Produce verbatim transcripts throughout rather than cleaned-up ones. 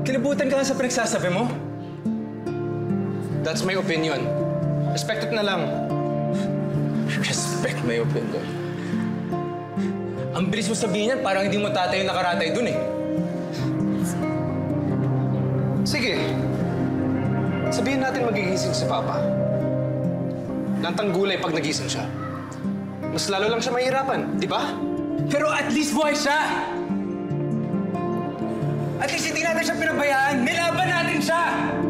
Kilibutan ka sa pinagsasabi mo? That's my opinion. Respect it na lang. Respect my opinion. Ang bilis mo sabihin yan, parang hindi mo tatay yung nakaratay dun eh. Sige. Sabihin natin magigising si Papa. Lantang gulay pag nagising siya. Mas lalo lang siya mahirapan, di ba? Pero at least buhay siya! At least hindi natin siya pinabayaan. Nilaban natin siya!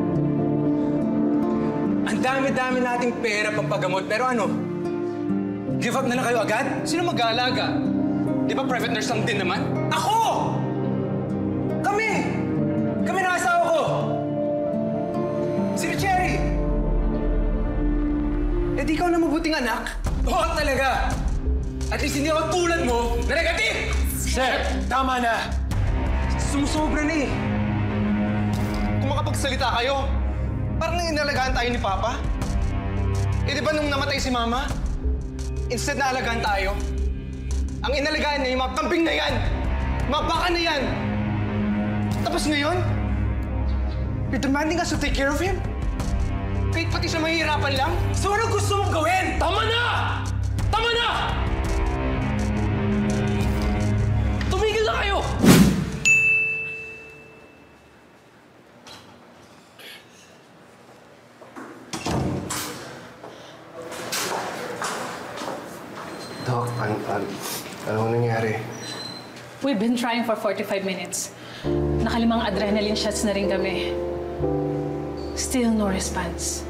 Ang dami-dami nating pera pampagamot, pero ano? Give up na lang kayo agad? Sino mag-aalaga? Di ba private nurse lang din naman? Ako! Kami! Kami na asawa ko! Si Cherry! Eh di ikaw na mabuting anak? Oo talaga! At least hindi ako tulad mo na negative! Sir, tama na! Sumusobra na eh! Kung makapagsalita kayo, parang inalagaan tayo ni Papa. Eh di ba nung namatay si Mama, instead na alagaan tayo, ang inalagaan niya yung mga kambing na yan! Mga baka na yan! Tapos ngayon, you're demanding us to take care of him? Kahit pati siya mahihirapan lang? So ano gusto mong gawin? Tama na! Tama na! Tumigil na kayo! Doc, ano, ano, ano nangyari? We've been trying for forty-five minutes. Nakalimang adrenaline shots na rin kami. Still no response.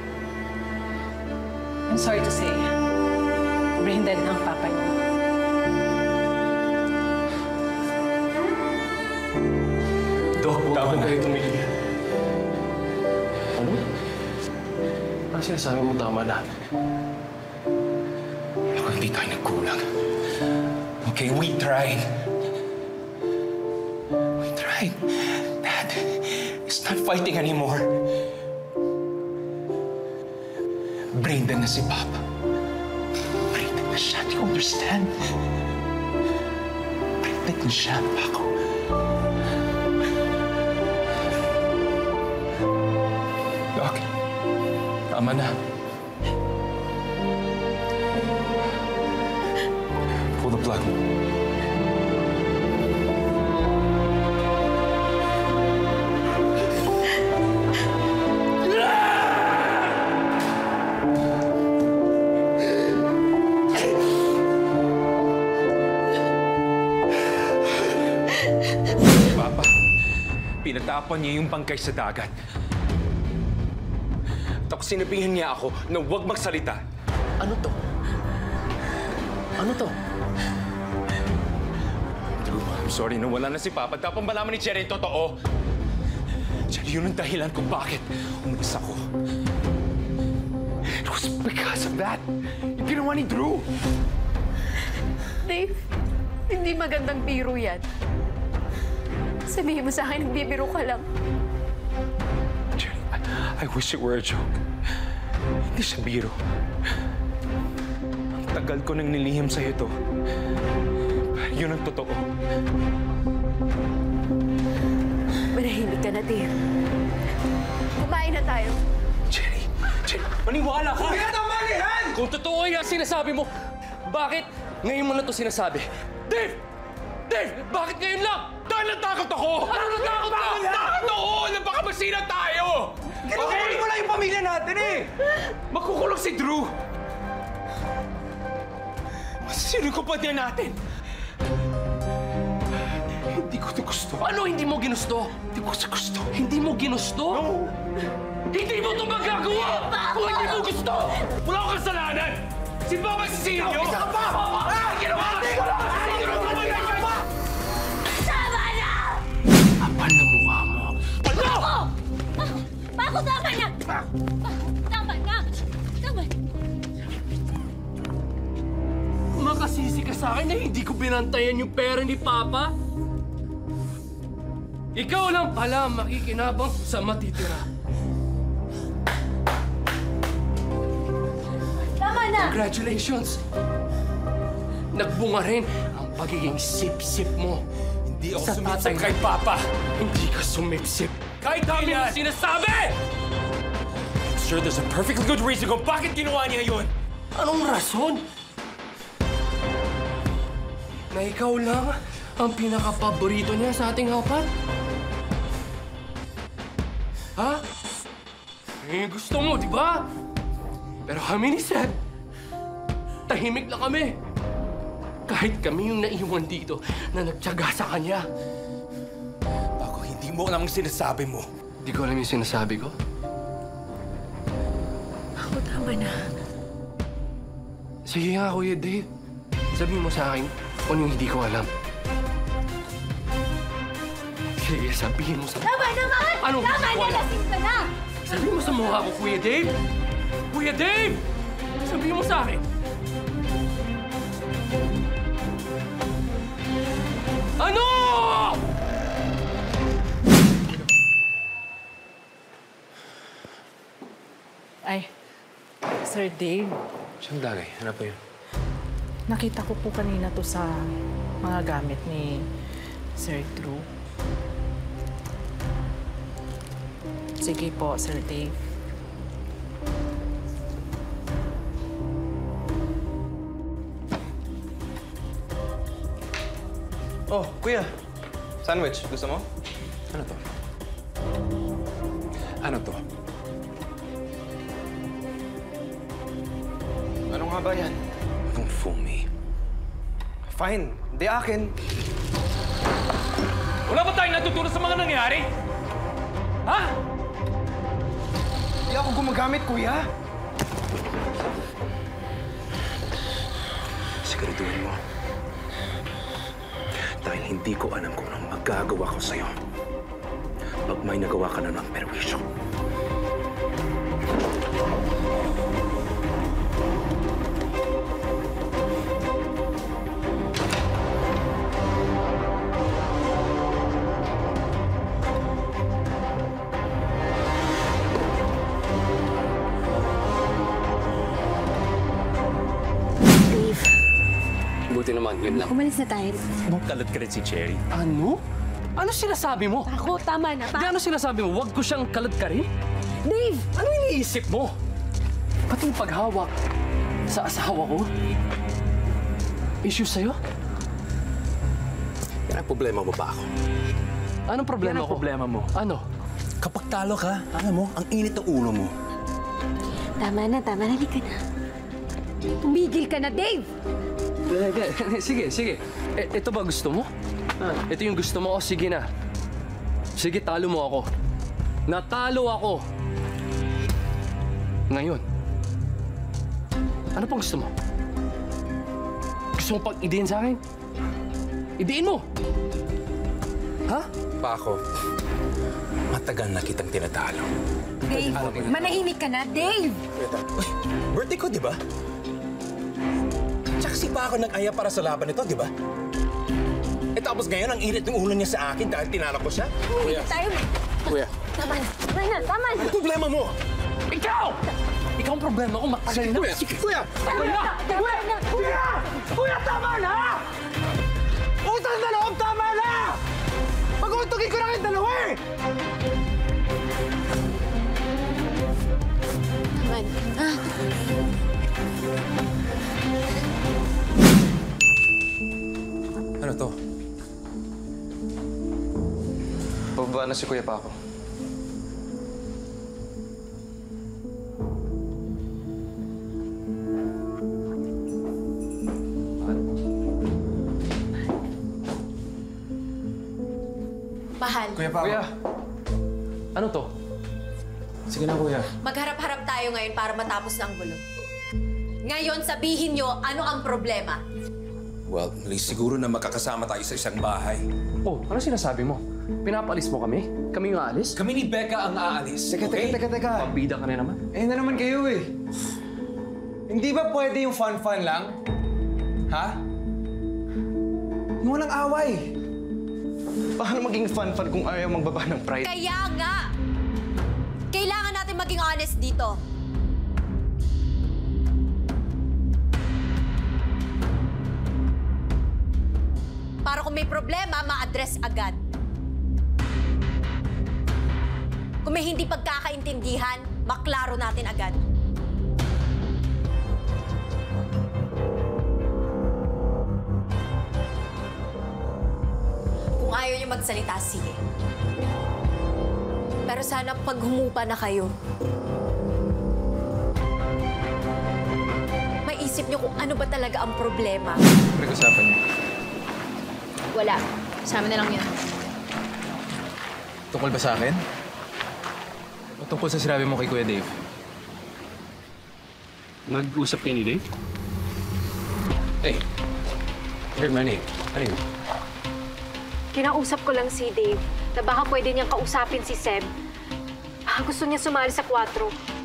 I'm sorry to say, brain dead na ang papa niyo. Dok, tama na. Kayo tumigil. Ano? Ano sinasabi mo tama na? Ako, hindi tayo nagkulang. Okay, we tried. We tried. Dad is not fighting anymore. Brain dead na si Papa. Brain dead na siya. Do you understand? Brain dead na siya, Paco. Doc, tama na. Pull the plug. Papa, pinatapon niya yung bangkay sa dagat. Tapos sinabihan niya ako na huwag magsalita. Ano to? Ano to? I'm sorry na wala na si Papa. Dapat malaman ni Cherry yung totoo. Cherry, yun ang dahilan kung bakit umalis ako. It was because of that. Yung ginawa ni Drew. Dave, hindi magandang biro yan. Sabihin mo sa akin, nagbibiro ka lang. Cherry, I, I wish it were a joke. Hindi siya biro. Ang tagal ko nang nilihim sa'yo ito. Yun ang totoo. Manahimik ka na, Dave. Kumain na tayo. Cherry, Cherry, maniwala ka! Huwag ka malihan! Kung totoo yung sinasabi mo, bakit ngayon mo na ito sinasabi? Dave! Dave! Bakit ngayon lang? Dahil natakot ako! Ano natakot ka? Takot ako na baka masira tayo! Kinukulit mo lang yung pamilya natin eh! Makukulong si Drew! Masisino ko pa din natin! Hindi ko ito gusto. Ano hindi mo ginusto? Hindi ko ito gusto. Hindi mo ginusto? No! Hindi mo ito magagawa! Kung hindi mo gusto! Wala akong kasalanan! Si Papa sisino nyo! Isa ka pa! Ah! Ginawa! Ginawa! Ginawa! Tama na! Kapal na mukha mo. Ano? Paco! Paco, tama na! Tama na! Tama na! Makasisi ka sa akin na hindi ko binantayan yung pera ni Papa? Ikaw lang pala makikinabang sa matitira. Tama na! Congratulations! Nagbunga rin ang pagiging sip-sip mo. Hindi ako Sa sumisip tatay kay Papa! Hindi ka sumipsip. Kahit dami mo sinasabi! Sir, there's a perfectly good reason kung bakit ginawa niya yun. Anong rason? Na ikaw lang ang pinaka-paborito niya sa ating apat? Ha? Eh, gusto mo, di ba? Pero kami ni Seb, tahimik lang kami. Kahit kami yung naiwan dito na nagtiyaga sa kanya. Paco, hindi mo alam ang sinasabi mo. Hindi ko alam yung sinasabi ko. Ako, tama na. Sige nga, Kuya Dave. Sabihin mo sa akin kung ano yung hindi ko alam. Sige, sabihin mo sa... Tama na, Mahal! Anong Tama hindi ko na, alam? lasing ka na! Sabihin mo sa mukha ko, Kuya Dave! Kuya Dave! Sabihin mo sa akin! Ano? Ay, Sir Dave, Siyang dagay. Ano pa yun? nakita ko po kanina to sa mga gamit ni Sir Drew. Sige po, Sir Dave. Oh, kuya. Sandwich. Gusto mo? Ano to? Ano to? Ano nga ba yan? Don't fool me. Fine. Hindi akin. Wala ba tayong natutunan sa mga nangyari? Ha? Hindi ako gumagamit, kuya. Siguraduhin mo. Dahil hindi ko alam kung anong magagawa ko sa'yo. Pag may nagawa ka na ng perwisyo. Dave, Buti naman, yun lang. umalis na tayo. Kalat ka rin si Cherry. Ano? Ano sinasabi mo? Ako, tama na. Di Pa ano sinasabi mo? Huwag ko siyang kalad ka rin? Dave! Ano iniisip mo? Pati yung paghawak sa asawa ko? Issue sa'yo? Yan ang problema mo ba ako? Anong problema Yan ang ko? problema mo. Ano? Kapag talo ka, alam mo, ang init ng ulo mo. Tama na, tama na. Halika na. Tumigil ka na, Dave! Sige, sige. E, ito ba gusto mo? Ito yung gusto mo? O sige na. Sige, talo mo ako. Natalo ako. Ngayon. Ano pang gusto mo? Gusto mo pang idiin sa akin? Idiin mo! Ha? Paco, matagal na kitang tinatalo. Dave, manahimik ka na, Dave! Uy, birthday ko, di ba? Tsaka si Paco nag-aya para sa laban nito, di ba? Eh tapos ngayon, ang init ng ulo niya sa akin dahil tinalo ko siya. Tumigil tayo. Kuya. Tama na, tama na, tama na. Ano problema mo? Ikaw! Ikaw ang problema ko. Matagal na. Kuya, kuya! Tama na, tama na. Kuya! Kuya, tama na! Utang na loob, tama na! Pag-untugin ko na kayong dalawa eh! Tama na. Ano to? Pababa na si Kuya Paco. Mahal, Kuya Paco. Kuya. Ano to? Sige na, Kuya. magharap-harap tayo ngayon para matapos na ang gulo. Ngayon, sabihin nyo ano ang problema. Well, mali siguro na makakasama tayo sa isang bahay. Oh, ano sinasabi mo? Pinapalis mo kami? Kami yung aalis? Kami ni Becca ang aalis, Teka, okay? teka, teka, teka. Pambida ka na naman. Eh na naman kayo eh. Hindi ba pwede yung fun-fun lang? Ha? Yung walang away. Paano maging fun-fun kung ayaw magbaba ng pride? Kaya nga! Kailangan natin maging honest dito. Para kung may problema, ma-address agad. Kung may hindi pagkakaintindihan, maklaro natin agad. Kung ayaw niyo magsalita, sige. Pero sana pag humupa na kayo, maisip niyo kung ano ba talaga ang problema. Pag-usapan niyo. Wala. Sa amin na lang yun. Tungkol ba sa akin? O tungkol sa sinabi mo kay Kuya Dave? Nag-usap kayo ni Dave? Hey, heard my name. Ano yun? Kinausap ko lang si Dave na baka pwede niyang kausapin si Seb. Baka gusto niya sumali sa kwatro.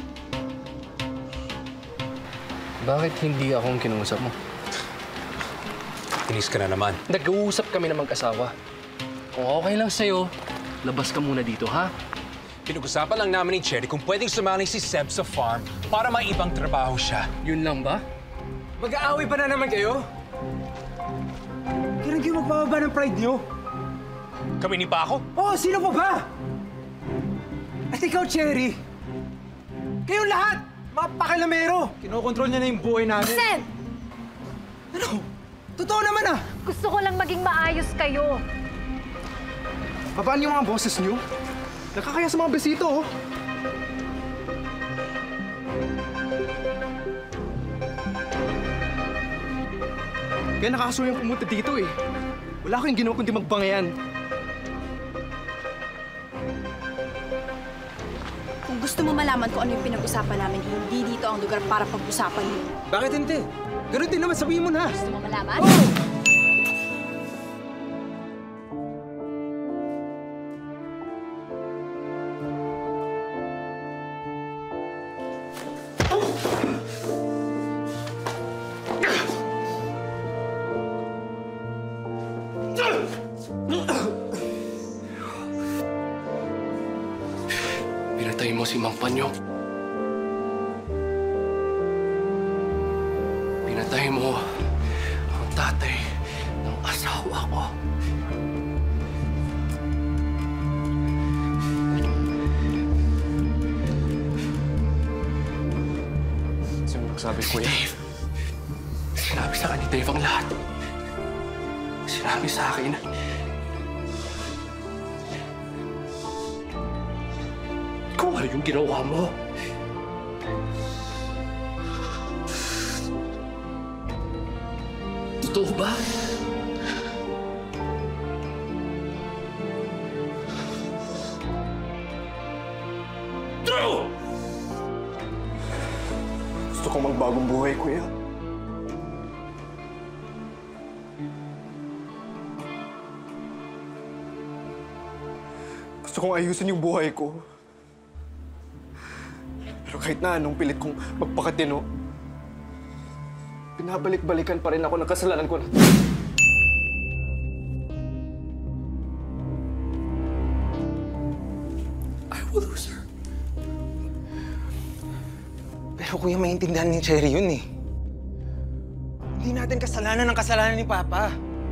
Bakit hindi akong kinausap mo? Tinis ka na naman. Nag-uusap kami ng mag-asawa. Kung okay lang sa'yo, labas ka muna dito, ha? Pinag-usapan lang namin ni Cherry kung pwedeng sumali si Seb sa farm para may ibang trabaho siya. Yun lang ba? Mag-aaway pa na naman kayo? Kailan kayo magbababa ng pride niyo? Kami ni Paco? Oo, sino pa ba? At ikaw, Cherry. Kayong lahat, mga pakilamero. Kinokontrol niya na yung buhay namin. Seb! Ano? Totoo naman ah! Gusto ko lang maging maayos kayo. Babaan yung mga boses niyo. Nakakaya sa mga besito, oh. Kaya nakakasuyo yung pumunta dito, eh. Wala ko yung ginawa kundi magbangayan. Kung gusto mo malaman kung ano yung pinag-usapan namin, hindi dito ang lugar para pag-usapan yun. Bakit hindi? Ganun din naman, sabihin mo na. Gusto mo malaman? Oh! Pinatay mo si Mang Panyok. Pinatay mo ang tatay ng asawa ko. Sino nagsabi, Kuya? Dave. Sinabi sa akin ni Dave ang lahat. Sinabi sa akin na kung ano yung ginawa mo. Totoo ba? True! Gusto kong magbagong buhay, Kuya. Gusto kong ayusin yung buhay ko. Pero kahit na anong pilit kong magpakatino, pinabalik-balikan pa rin ako ng kasalanan ko na. I will lose her. Pero Kuya, maintindihan ni Cherry yun eh. Hindi natin kasalanan ng kasalanan ni Papa.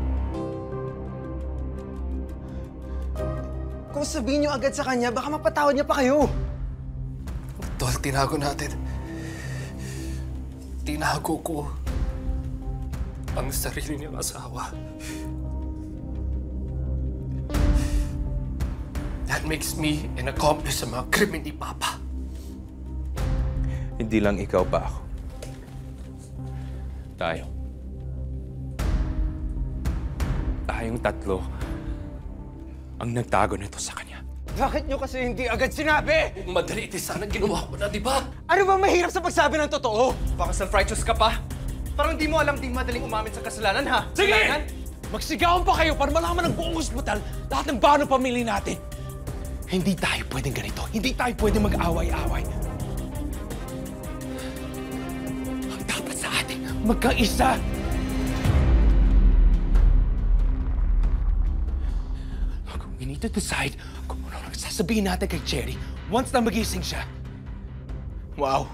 Kung sabihin niyo agad sa kanya, baka mapatawad niya pa kayo. Tol, tinago natin. Tinago ko ang sarili niyang asawa. That makes me an accomplice sa mga krimen ni Papa. Hindi lang ikaw pa ako. Tayo. Tayong tatlo ang nagtago nito sa kanya. Bakit niyo kasi hindi agad sinabi? Kung madali, iti sana ginawa ko na, di ba? Ano bang mahirap sa pagsabi ng totoo? Baka self-righteous ka pa? Parang di mo alam di madaling umamin sa kasalanan, ha? Sige! Kasalanan? Magsigawan pa kayo para malaman ng buong ospital lahat ng baho ng pamilya natin. Hindi tayo pwedeng ganito. Hindi tayo pwedeng mag-away-away. Ang dapat sa atin, magkaisa. We need to decide kung ano ang sasabihin natin kay Cherry once na magising siya. Wow.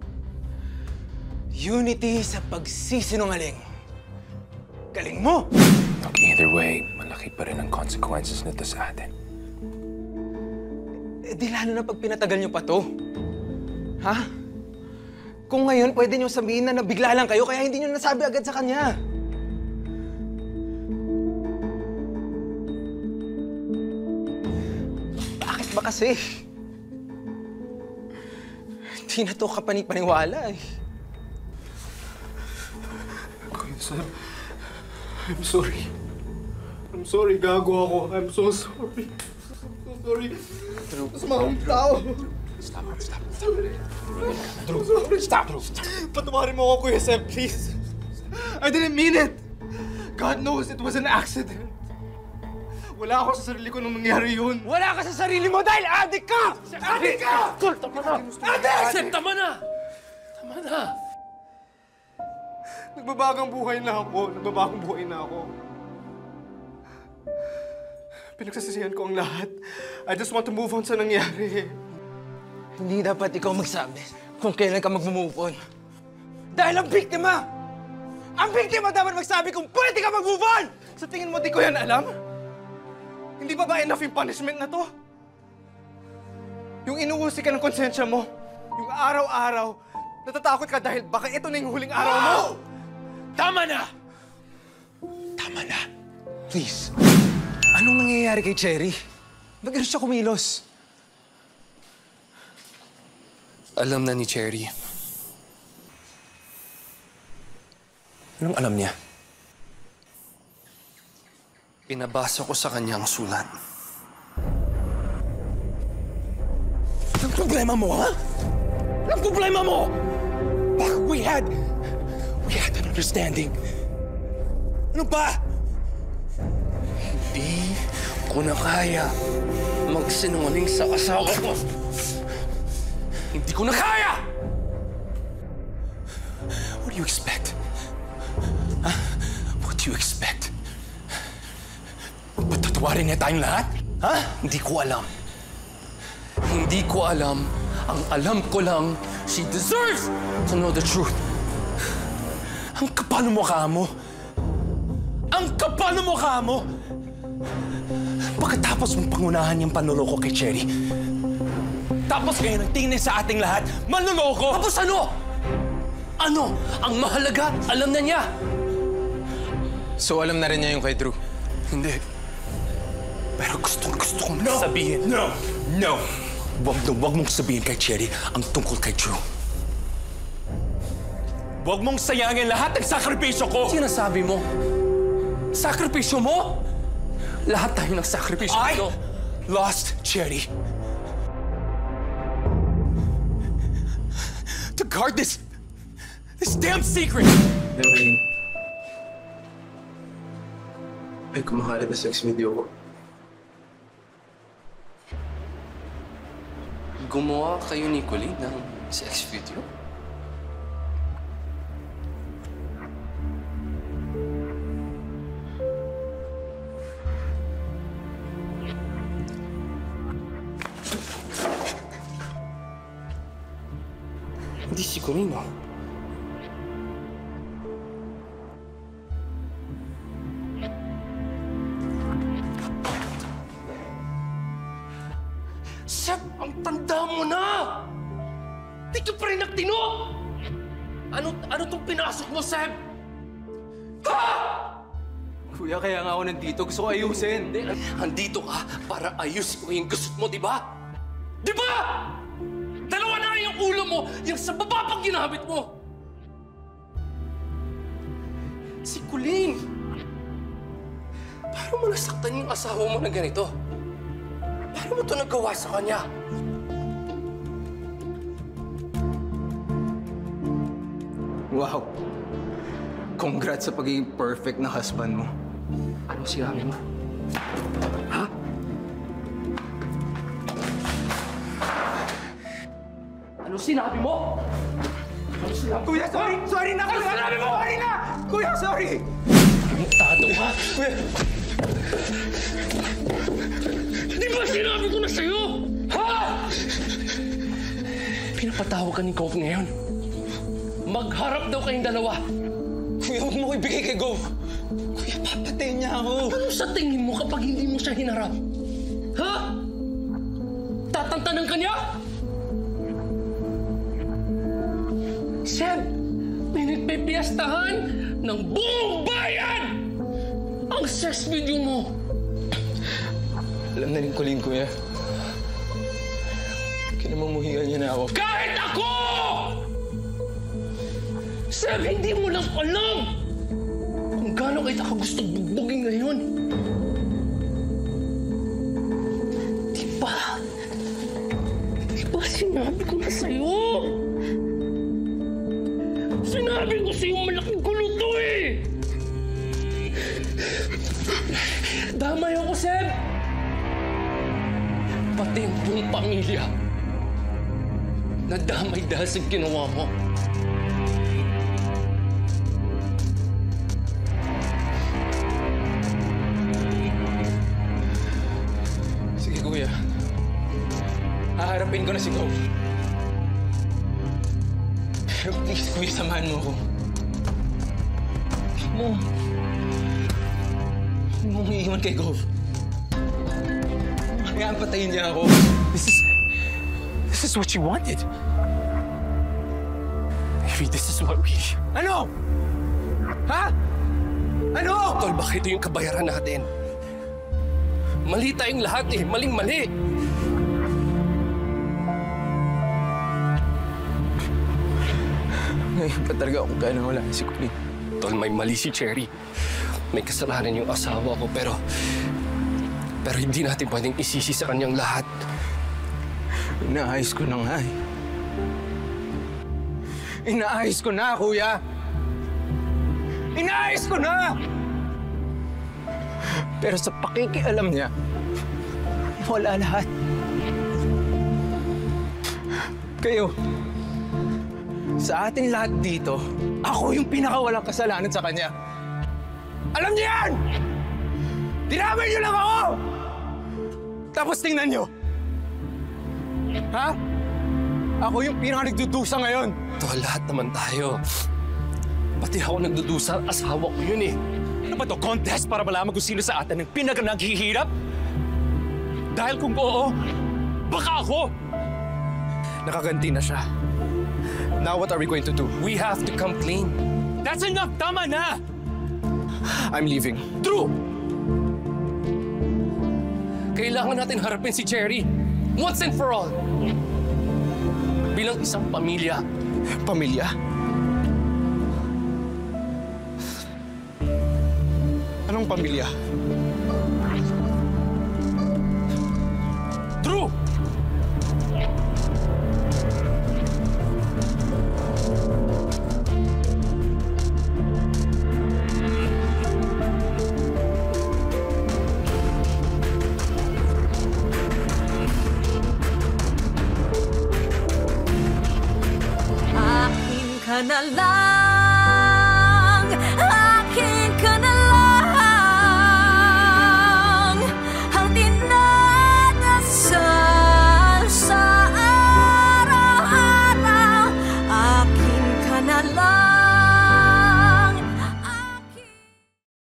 Unity sa pagsisinungaling. Galing mo! Either way, malaki pa rin ang consequences nito sa atin. Eh, di lalo na pag pinatagal niyo pa to. Ha? Kung ngayon, pwede niyo sabihin na nabigla lang kayo, kaya hindi niyo nasabi agad sa kanya. Bakit ba kasi? Hindi na to kapanipaniwala eh. Kuya Sam, I'm sorry. I'm sorry, gago ako. I'm so sorry. I'm so sorry. Masama akong tao. Stop, stop, stop. Drew, stop! Patawarin mo ako, Kuya Sam, please. I didn't mean it. God knows it was an accident. Wala ako sa sarili ko nung nangyari yun. Wala ka sa sarili mo dahil adik ka! Adik ka! Tol, tama na! Adik! Sam, tama na! Tama na! Nagbabagang buhay na ako. Nagbabagang buhay na ako. Pinagsasisihan ko ang lahat. I just want to move on sa nangyari. Hindi dapat ikaw magsabi kung kailan ka mag-move on. Dahil ang biktima! Ang biktima dapat magsabi kung pwede ka mag-move on! Sa tingin mo, di ko yan alam? Hindi ba ba enough yung punishment na to? Yung inuusik ka ng konsensya mo, yung araw-araw, natatakot ka dahil baka ito na yung huling araw mo! Oh! Tama na! Tama na. Please. Anong nangyayari kay Cherry? Ba't gano'n siya kumilos? Alam na ni Cherry. Anong alam niya? Pinabasa ko sa kanya ang sulat. Anong problema mo, ha? Anong problema mo? Bakit we had... We had an understanding. Ano ba? Hindi ko na kaya magsinungaling sa asawa ko. Hindi ko na kaya! What do you expect? Huh? What do you expect? Patatawarin niya tayong lahat? Ha? Hindi ko alam. Hindi ko alam. Ang alam ko lang, she deserves to know the truth. Ang kapal ng mukha mo. Ang kapal ng mukha mo. Pagkatapos mong pangunahan yung panloloko kay Cherry, tapos ngayon ang tingin sa ating lahat, manloloko! Tapos ano? Ano? Ang mahalaga, alam na niya. So alam na rin niya yung kay Drew? Hindi. Pero gusto, gusto kong no. sabihin. No! No! Wag na wag mong sabihin kay Cherry ang tungkol kay Drew. Wag mong sayangin lahat ng sakripisyo ko! Sinasabi mo? Sakripisyo mo? Lahat tayo ng sakripisyo I ito. lost Cherry. To guard this... this damn secret! Evelyn. May kumakalat na sex video ko. Gumawa kayo ni Colleen ng sex video? Hindi si Colleen, ah. Seb, ang tanda mo na! Di ka pa rin nagtino! Ano, ano tong pinasok mo, Seb? Ah! Kuya, kaya nga ako nandito. Gusto ko ayusin. Hindi, andito ka para ayusin ko yung gusto mo, di ba? Di ba? Dalawa na yung ulo mo, yung sa baba pang ginamit mo. Si Colleen. Paano mo nasaktan yung asawa mo na ganito? Paano mo ito nagawa sa kanya? Wow. Congrats sa pagiging perfect na husband mo. Ano sinabi mo? Ha? Ano sinabi mo? Ano sinabi mo? Kuya, sorry! Sorry na! Kuya! sinabi mo? Sorry na! Kuya, sorry! Mutado ka? Kuya! Di ba sinabi ko na sa'yo? Ha? Pinapatawag ka ni Gov ngayon. Magharap daw kayong dalawa. Kuya, huwag mo ko ibigay kay Gov. Kuya, papatayin niya ako. Ano sa tingin mo kapag hindi mo siya hinarap? Ha? Tatantanan ka niya? Seb, pinagpipiyastahan ng buong bayan ang sex video mo. Alam na rin ko, Lin, kuya. Kinamamuhian niya na ako. Kahit ako! Seb, hindi mo lang alam kung gaano kita ka gusto bugbugin ngayon. Di ba? Di ba sinabi ko na sa'yo? Sinabi ko sa'yo malaking gulo to eh! Damay ako, Seb! Pati ang buong pamilya nadamay dahil sa ginawa mo. Sige, kuya. Haharapin ko na si Gov. Pero please, kuya, samahan mo ako. Mo. Huwag mong iiwan kay Gov. Kaya patayin niya ako. This is... This is what you wanted. Maybe this is what we... Ano? Ha? Ano? Tol, baka ito yung kabayaran natin. Mali tayong lahat eh. Maling-mali. Ngayon pa talaga ako gano'n wala si Colleen. Tol, may mali si Cherry. May kasalanan yung asawa ko, pero... Pero hindi natin pwedeng isisi sa kanyang lahat. Inaayos ko na nga eh. Inaayos ko na, kuya! Inaayos ko na! Pero sa pakikialam niya, wala lahat. Kayo, sa atin lahat dito, ako yung pinakawalang kasalanan sa kanya. Alam niyo yan! Dinamay niyo lang ako! Tapos tingnan niyo! Ha? Ako yung pinaka-nagdudusa ngayon. Tol, lahat naman tayo. Pati ako nagdudusa, asawa ko yun eh. Ano ba to? Contest para malaman kung sino sa atin ang pinaka-naghihirap? Dahil kung oo, baka ako! Nakaganti na siya. Now what are we going to do? We have to come clean. That's enough! Tama na! I'm leaving. True! Kailangan natin harapin si Cherry. Once and for all. Bilang isang pamilya. Pamilya? Anong pamilya? True! Akin ka na lang.